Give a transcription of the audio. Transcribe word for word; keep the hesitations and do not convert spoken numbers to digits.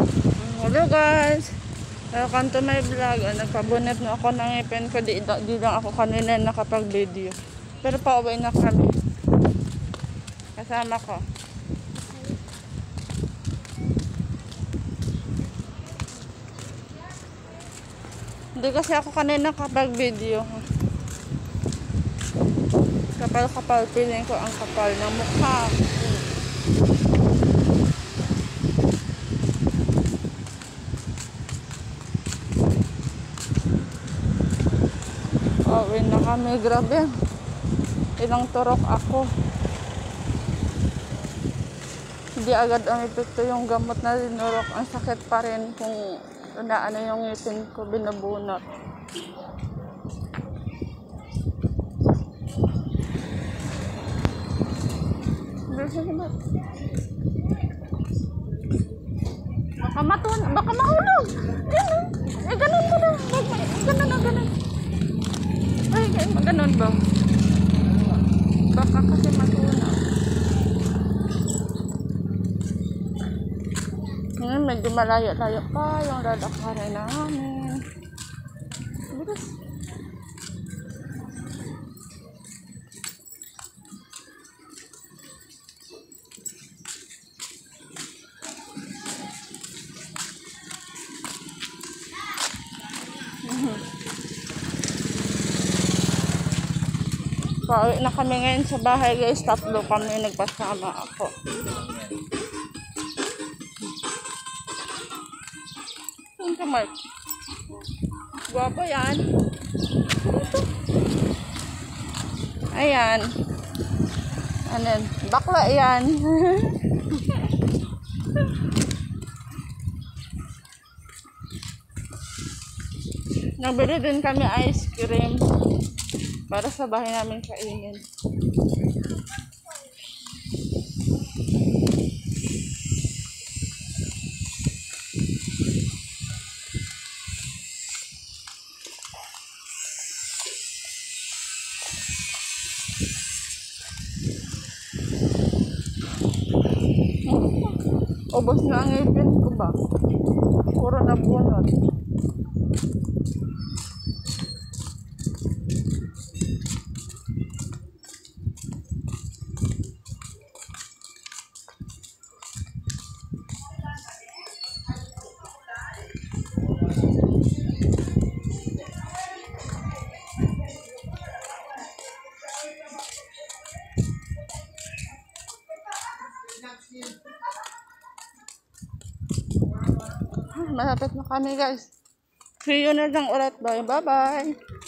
Hello guys, welcome to my vlog. Nagpabunet na ako ng ngipin ko. Di, di lang ako kanina nakapag video, pero pauwi na kami kasama ko. Hindi kasi ako kanina nakapag video. Kapal kapal, feeling ko ang kapal ng mukha. Pauwi na kami, grabe. Ilang turok ako. Hindi agad ang epekto yung gamot na dinurok. Ang sakit pa rin kung ano yung ngipin ko, binabunot. Baka matun, baka mahulog. Ganun. Eh, ganun mo na. Ganun na, ganun. Ay, ganun ba? Baka kasi matuna. Ngayon, medyo malayo-layo pa yung lalakarin namin. Bilis. Pauwi na kami ngayon sa bahay guys. Tatlo kami nagpasama ako. Yung kamay. Guwapo yan. Ayan. Ano? Bakla yan. Nagbili din kami ice cream para sa bahay namin kainin. Ubos na ang ngipin ko ba? Puro na bunot. Malapit na kami guys. See you na lang ulit. Bye bye.